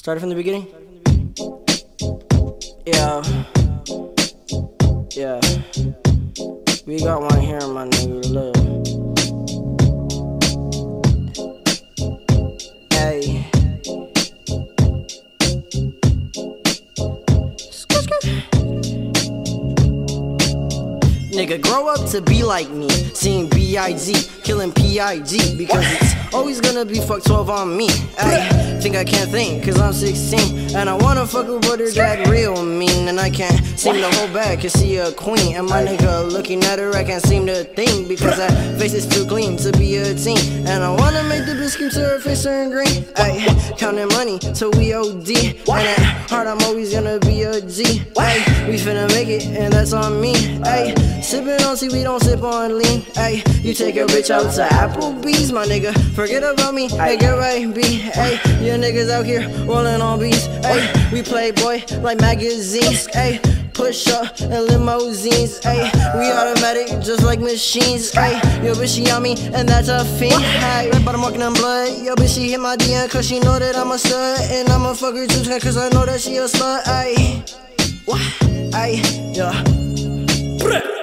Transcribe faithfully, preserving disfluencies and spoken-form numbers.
Started from the beginning? Yeah. Yeah. We got one here, my nigga. Look. Hey. Nigga, grow up to be like me. Seeing B I G, killing P I G. Because it's always gonna be fuck twelve on me. I think I can't think, cause I'm sixteen. And I wanna fuck a brother that real mean. And I can't seem to hold back, cause she a queen. And my nigga looking at her, I can't seem to think. Because that face is too clean to be a teen. And I wanna make the bitch scream to her face turn green. Ay, counting money till we O D. And at heart I'm always gonna be a G. Ay, we finna make it, and that's on me. Ay, sippin' on tea, we don't sip on lean. Ay, you take your bitch out to Applebee's, my nigga. Forget about me, ay, get right, B. Ay, your niggas out here rolling on beats. Ay, we playboy like magazines. Ay, push up and limousines. Ay, we automatic just like machines. Ay, yo bitch she on me and that's a fiend. Ay, red bottom walking on blood. Yo bitch she hit my D M cause she know that I'm a stud. And I'ma fuck her too cause I know that she a slut. Ay, what? Ay, yeah.